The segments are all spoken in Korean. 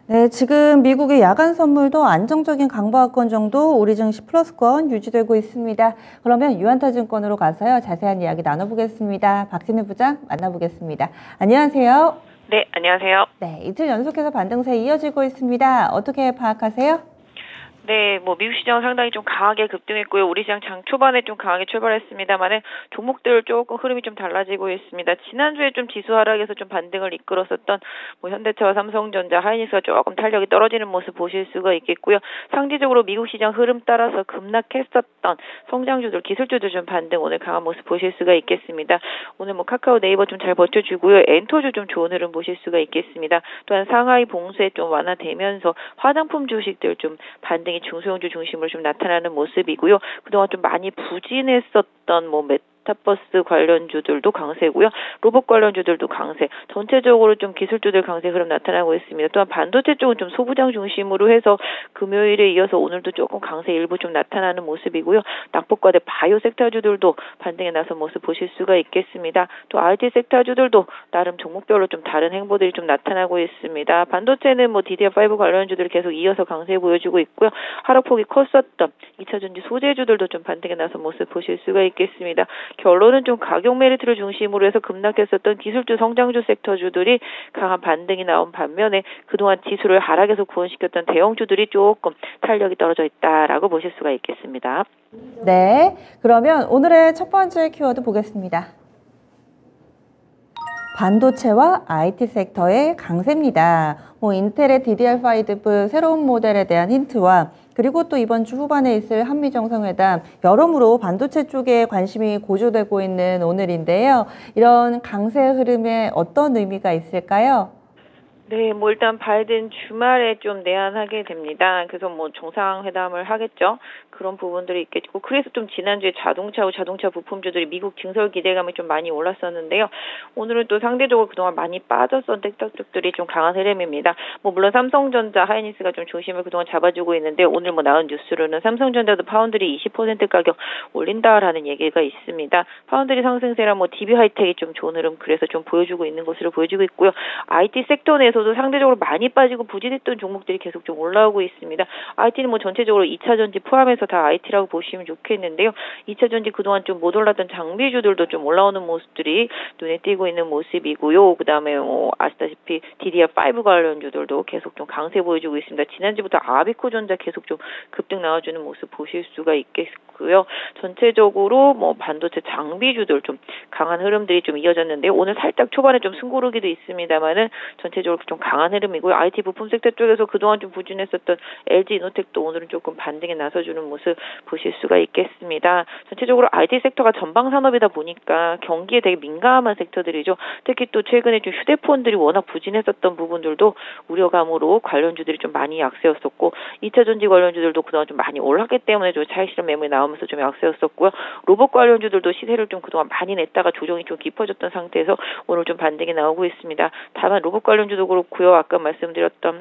네, 지금 미국의 야간 선물도 안정적인 강보합권 정도, 우리 증시 플러스권 유지되고 있습니다. 그러면 유한타증권으로 가서요, 자세한 이야기 나눠보겠습니다. 박진우 부장 만나보겠습니다. 안녕하세요. 네, 안녕하세요. 네, 이틀 연속해서 반등세 이어지고 있습니다. 어떻게 파악하세요? 네, 미국 시장은 상당히 좀 강하게 급등했고요. 우리 시장 장 초반에 좀 강하게 출발했습니다만은 종목들 조금 흐름이 좀 달라지고 있습니다. 지난주에 좀 지수 하락에서 좀 반등을 이끌었었던 현대차와 삼성전자, 하이닉스가 조금 탄력이 떨어지는 모습 보실 수가 있겠고요. 상대적으로 미국 시장 흐름 따라서 급락했었던 성장주들, 기술주들 좀 반등 오늘 강한 모습 보실 수가 있겠습니다. 오늘 카카오, 네이버 좀 잘 버텨주고요. 엔터주 좀 좋은 흐름 보실 수가 있겠습니다. 또한 상하이 봉쇄 좀 완화되면서 화장품 주식들 좀 반등이 중소형주 중심으로 좀 나타나는 모습이고요. 그동안 좀 많이 부진했었던 메타버스 관련주들도 강세고요. 로봇 관련주들도 강세. 전체적으로 좀 기술주들 강세 흐름 나타나고 있습니다. 또한 반도체 쪽은 좀 소부장 중심으로 해서 금요일에 이어서 오늘도 조금 강세 일부 좀 나타나는 모습이고요. 낙폭과대 바이오 섹터주들도 반등에 나선 모습 보실 수가 있겠습니다. 또 IT 섹터주들도 나름 종목별로 좀 다른 행보들이 좀 나타나고 있습니다. 반도체는 DDR5 관련주들 계속 이어서 강세 보여주고 있고요. 하락폭이 컸었던 2차전지 소재주들도 좀 반등에 나선 모습 보실 수가 있겠습니다. 결론은 좀 가격 메리트를 중심으로 해서 급락했었던 기술주 성장주 섹터주들이 강한 반등이 나온 반면에 그동안 지수를 하락에서 구원시켰던 대형주들이 조금 탄력이 떨어져 있다라고 보실 수가 있겠습니다. 네, 그러면 오늘의 첫 번째 키워드 보겠습니다. 반도체와 IT 섹터의 강세입니다. 인텔의 DDR5 새로운 모델에 대한 힌트와 그리고 또 이번 주 후반에 있을 한미 정상회담, 여러모로 반도체 쪽에 관심이 고조되고 있는 오늘인데요. 이런 강세 흐름에 어떤 의미가 있을까요? 네, 일단 바이든 주말에 좀 내한하게 됩니다. 그래서 정상회담을 하겠죠. 그런 부분들이 있겠고, 그래서 좀 지난주에 자동차 부품주들이 미국 증설 기대감이 좀 많이 올랐었는데요. 오늘은 또 상대적으로 그동안 많이 빠졌던 섹터들이 좀 강한 흐름입니다. 물론 삼성전자, 하이닉스가 좀 중심을 그동안 잡아주고 있는데, 오늘 나온 뉴스로는 삼성전자도 파운드리 20% 가격 올린다라는 얘기가 있습니다. 파운드리 상승세랑 DB 하이텍이 좀 좋은 흐름, 그래서 좀 보여주고 있는 것으로 보여지고 있고요. IT 섹터 내에서도 상대적으로 많이 빠지고 부진했던 종목들이 계속 좀 올라오고 있습니다. IT는 전체적으로 2차전지 포함해서 다 IT라고 보시면 좋겠는데요. 2차전지 그동안 좀 못 올랐던 장비주들도 좀 올라오는 모습들이 눈에 띄고 있는 모습이고요. 그 다음에 아시다시피 DDR5 관련주들도 계속 좀 강세 보여주고 있습니다. 지난주부터 아비코전자 계속 좀 급등 나와주는 모습 보실 수가 있겠고요. 전체적으로 반도체 장비주들 좀 강한 흐름들이 좀 이어졌는데요. 오늘 살짝 초반에 좀 숨고르기도 있습니다만은 전체적으로 좀 강한 흐름이고요. IT 부품 섹터 쪽에서 그동안 좀 부진했었던 LG 이노텍도 오늘은 조금 반등에 나서주는 모습 보실 수가 있겠습니다. 전체적으로 IT 섹터가 전방 산업이다 보니까 경기에 되게 민감한 sek터들이죠. 특히 또 최근에 좀 휴대폰들이 워낙 부진했었던 부분들도 우려감으로 관련주들이 좀 많이 약세였었고, 2차전지 관련주들도 그동안 좀 많이 올랐기 때문에 좀 차익 실현 매물이 나오면서 좀 약세였었고요. 로봇 관련주들도 시세를 좀 그동안 많이 냈다가 조정이 좀 깊어졌던 상태에서 오늘 좀 반등이 나오고 있습니다. 다만 로봇 관련주도 그렇고요. 아까 말씀드렸던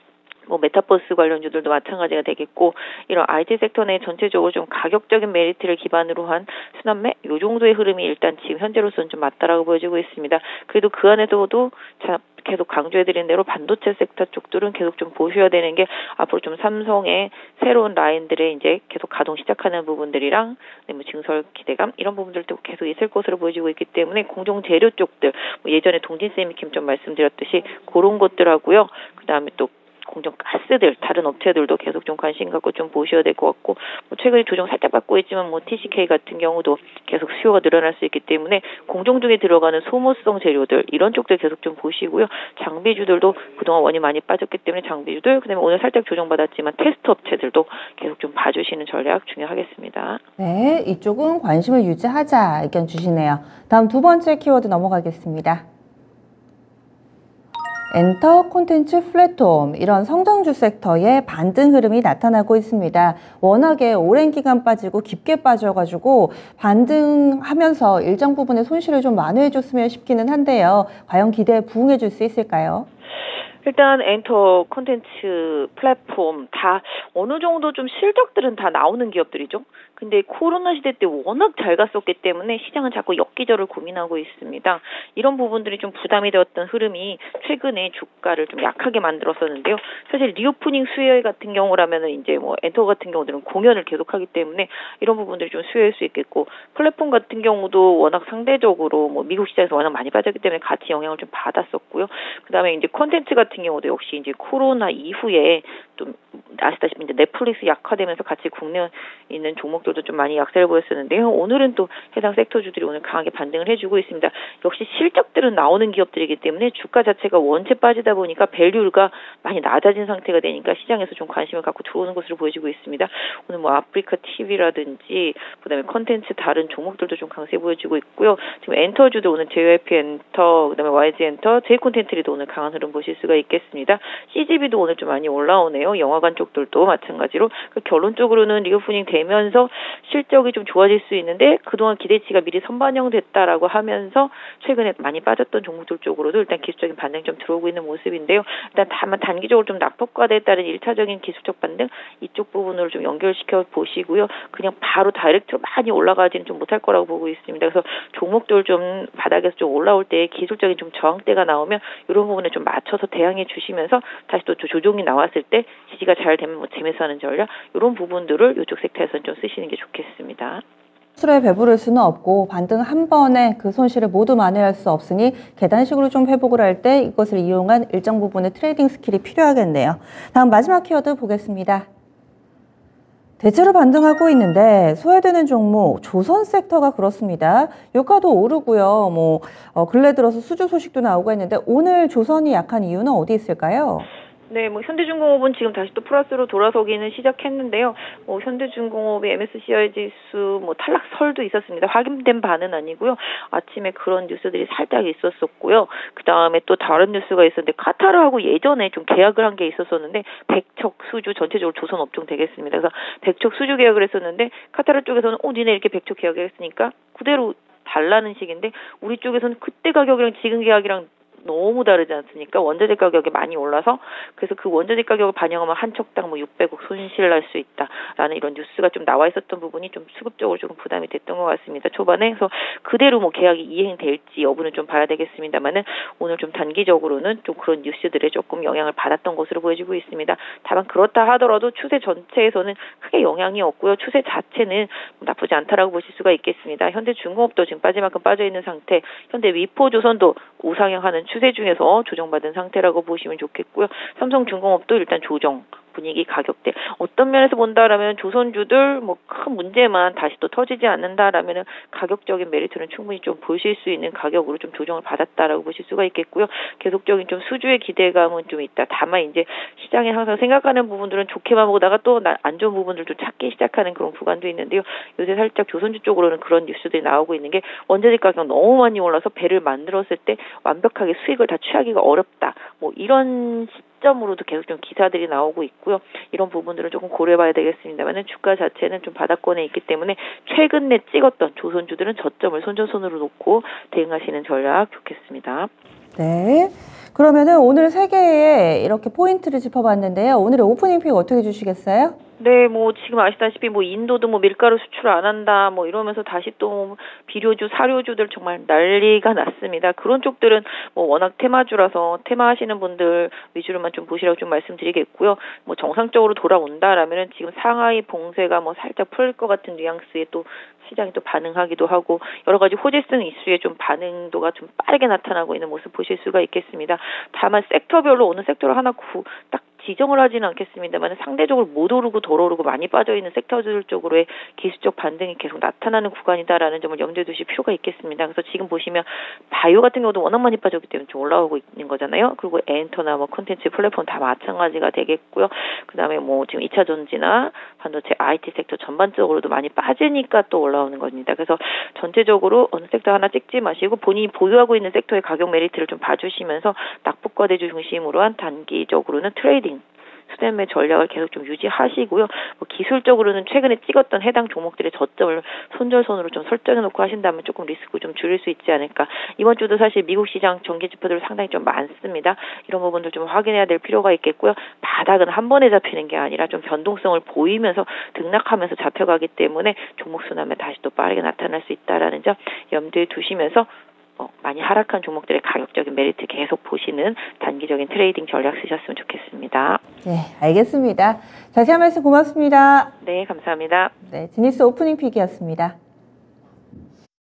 메타버스 관련주들도 마찬가지가 되겠고, 이런 IT 섹터 내 전체적으로 좀 가격적인 메리트를 기반으로 한 순환매 요 정도의 흐름이 일단 지금 현재로서는 좀 맞다라고 보여지고 있습니다. 그래도 그 안에서도 계속 강조해드린 대로 반도체 섹터 쪽들은 계속 좀 보셔야 되는 게, 앞으로 좀 삼성의 새로운 라인들의 이제 계속 가동 시작하는 부분들이랑 증설 기대감 이런 부분들도 계속 있을 것으로 보여지고 있기 때문에 공정 재료 쪽들, 예전에 동진 세미캠 좀 말씀드렸듯이 그런 것들하고요. 그 다음에 또 공정 가스들, 다른 업체들도 계속 좀 관심 갖고 좀 보셔야 될 것 같고, 최근에 조정 살짝 받고 있지만 TCK 같은 경우도 계속 수요가 늘어날 수 있기 때문에 공정 중에 들어가는 소모성 재료들 이런 쪽들 계속 좀 보시고요. 장비주들도 그동안 원이 많이 빠졌기 때문에 장비주들, 그다음에 오늘 살짝 조정받았지만 테스트 업체들도 계속 좀 봐주시는 전략 중요하겠습니다. 네, 이쪽은 관심을 유지하자 의견 주시네요. 다음 두 번째 키워드 넘어가겠습니다. 엔터 콘텐츠 플랫폼, 이런 성장주 섹터의 반등 흐름이 나타나고 있습니다. 워낙에 오랜 기간 빠지고 깊게 빠져가지고 반등하면서 일정 부분의 손실을 좀 만회해줬으면 싶기는 한데요. 과연 기대에 부응해줄 수 있을까요? 일단 엔터 콘텐츠 플랫폼 다 어느 정도 좀 실적들은 다 나오는 기업들이죠. 근데 코로나 시대 때 워낙 잘 갔었기 때문에 시장은 자꾸 역기절을 고민하고 있습니다. 이런 부분들이 좀 부담이 되었던 흐름이 최근에 주가를 좀 약하게 만들었었는데요. 사실 리오프닝 수혜 같은 경우라면은 이제 뭐 엔터 같은 경우들은 공연을 계속하기 때문에 이런 부분들이 좀 수혜할 수 있겠고, 플랫폼 같은 경우도 워낙 상대적으로 뭐 미국 시장에서 워낙 많이 빠졌기 때문에 같이 영향을 좀 받았었고요. 그다음에 이제 콘텐츠 같은 경우도 역시 이제 코로나 이후에 좀 아시다시피 이제 넷플릭스 약화되면서 같이 국내에 있는 종목들도 좀 많이 약세를 보였었는데요. 오늘은 또 해당 섹터주들이 오늘 강하게 반등을 해주고 있습니다. 역시 실적들은 나오는 기업들이기 때문에 주가 자체가 원체 빠지다 보니까 밸류가 많이 낮아진 상태가 되니까 시장에서 좀 관심을 갖고 들어오는 것으로 보여지고 있습니다. 오늘 뭐 아프리카 TV라든지 그다음에 콘텐츠 다른 종목들도 좀 강세 보여지고 있고요. 지금 엔터주도 오늘 JYP 엔터, 그다음에 YG 엔터, J콘텐츠리도 오늘 강한 흐름 보실 수가 있겠습니다. CGV도 오늘 좀 많이 올라오네요. 영화관 쪽들도 마찬가지로. 결론적으로는 리오프닝 되면서 실적이 좀 좋아질 수 있는데 그동안 기대치가 미리 선반영됐다라고 하면서 최근에 많이 빠졌던 종목들 쪽으로도 일단 기술적인 반등이 좀 들어오고 있는 모습인데요. 일단 다만 단기적으로 좀 낙폭과대에 따른 1차적인 기술적 반등 이쪽 부분으로 좀 연결시켜 보시고요. 그냥 바로 다이렉트로 많이 올라가지는 좀 못할 거라고 보고 있습니다. 그래서 종목들 좀 바닥에서 좀 올라올 때 기술적인 좀 저항대가 나오면 이런 부분에 좀 맞춰서 대항해 주시면서 다시 또 조정이 나왔을 때 지지가 잘 되면 뭐 재매수하는 전략 이런 부분들을 이쪽 섹터에서는 좀 쓰시는 게 좋겠습니다. 수출에 배부를 수는 없고 반등 한 번에 그 손실을 모두 만회할 수 없으니 계단식으로 좀 회복을 할 때 이것을 이용한 일정 부분의 트레이딩 스킬이 필요하겠네요. 다음 마지막 키워드 보겠습니다. 대체로 반등하고 있는데 소외되는 종목 조선 섹터가 그렇습니다. 유가도 오르고요. 근래 들어서 수주 소식도 나오고 했는데 오늘 조선이 약한 이유는 어디 있을까요? 네, 뭐 현대중공업은 지금 다시 또 플러스로 돌아서기는 시작했는데요. 현대중공업의 MSCI 지수 탈락설도 있었습니다. 확인된 바는 아니고요. 아침에 그런 뉴스들이 살짝 있었었고요. 그 다음에 또 다른 뉴스가 있었는데 카타르하고 예전에 좀 계약을 한 게 있었었는데 백척 수주 전체적으로 조선 업종 되겠습니다. 그래서 백척 수주 계약을 했었는데 카타르 쪽에서는 니네 이렇게 백척 계약을 했으니까 그대로 달라는 식인데 우리 쪽에서는 그때 가격이랑 지금 계약이랑 너무 다르지 않습니까? 원자재 가격이 많이 올라서 그래서 그 원자재 가격을 반영하면 한 척당 600억 손실 날 수 있다라는 이런 뉴스가 좀 나와 있었던 부분이 좀 수급적으로 조금 부담이 됐던 것 같습니다. 초반에 그래서 그대로 계약이 이행될지 여부는 좀 봐야 되겠습니다만은 오늘 좀 단기적으로는 좀 그런 뉴스들에 조금 영향을 받았던 것으로 보여지고 있습니다. 다만 그렇다 하더라도 추세 전체에서는 크게 영향이 없고요. 추세 자체는 나쁘지 않다라고 보실 수가 있겠습니다. 현대중공업도 지금 빠질 만큼 빠져 있는 상태, 현대위포조선도 우상향하는 추세 중에서 조정받은 상태라고 보시면 좋겠고요. 삼성중공업도 일단 조정 분위기 가격대 어떤 면에서 본다라면 조선주들 큰 문제만 다시 또 터지지 않는다라면은 가격적인 메리트는 충분히 좀 보실 수 있는 가격으로 좀 조정을 받았다라고 보실 수가 있겠고요. 계속적인 좀 수주의 기대감은 좀 있다. 다만 이제 시장에 항상 생각하는 부분들은 좋게만 보다가 또 안 좋은 부분들도 찾기 시작하는 그런 구간도 있는데요. 요새 살짝 조선주 쪽으로는 그런 뉴스들이 나오고 있는 게 원자재 가격 너무 많이 올라서 배를 만들었을 때 완벽하게 수익을 다 취하기가 어렵다. 이런 시점으로도 계속 좀 기사들이 나오고 있고요. 이런 부분들을 조금 고려해봐야 되겠습니다만은 주가 자체는 좀 바닥권에 있기 때문에 최근에 찍었던 조선주들은 저점을 손전손으로 놓고 대응하시는 전략 좋겠습니다. 네. 그러면은 오늘 세 개의 이렇게 포인트를 짚어봤는데요. 오늘의 오프닝 픽 어떻게 주시겠어요? 네, 지금 아시다시피 인도도 밀가루 수출 안 한다 이러면서 다시 또 비료주, 사료주들 정말 난리가 났습니다. 그런 쪽들은 워낙 테마주라서 테마 하시는 분들 위주로만 좀 보시라고 좀 말씀드리겠고요. 정상적으로 돌아온다라면은 지금 상하이 봉쇄가 살짝 풀릴 것 같은 뉘앙스에 또 시장이 또 반응하기도 하고 여러 가지 호재성 이슈에 좀 반응도가 좀 빠르게 나타나고 있는 모습 보실 수가 있겠습니다. 다만 섹터별로 어느 섹터를 하나 딱 지정을 하지는 않겠습니다만 상대적으로 못 오르고 덜 오르고 많이 빠져있는 섹터들 쪽으로의 기술적 반등이 계속 나타나는 구간이다라는 점을 염두에 두실 필요가 있겠습니다. 그래서 지금 보시면 바이오 같은 경우도 워낙 많이 빠졌기 때문에 좀 올라오고 있는 거잖아요. 그리고 엔터나 콘텐츠 플랫폼 다 마찬가지가 되겠고요. 그 다음에 지금 2차 전지나 반도체 IT 섹터 전반적으로도 많이 빠지니까 또 올라오는 겁니다. 그래서 전체적으로 어느 섹터 하나 찍지 마시고 본인이 보유하고 있는 섹터의 가격 메리트를 좀 봐주시면서 낙폭과대주 중심으로 한 단기적으로는 트레이딩 수렴매 전략을 계속 좀 유지하시고요. 뭐 기술적으로는 최근에 찍었던 해당 종목들의 저점을 손절선으로 좀 설정해놓고 하신다면 조금 리스크 좀 줄일 수 있지 않을까. 이번 주도 사실 미국 시장 전기 지표들 상당히 좀 많습니다. 이런 부분들 좀 확인해야 될 필요가 있겠고요. 바닥은 한 번에 잡히는 게 아니라 좀 변동성을 보이면서 등락하면서 잡혀가기 때문에 종목 순환매 다시 또 빠르게 나타날 수 있다라는 점 염두에 두시면서 많이 하락한 종목들의 가격적인 메리트 계속 보시는 단기적인 트레이딩 전략 쓰셨으면 좋겠습니다. 네, 알겠습니다. 자세한 말씀 고맙습니다. 네, 감사합니다. 네, 지니스 오프닝 픽이었습니다.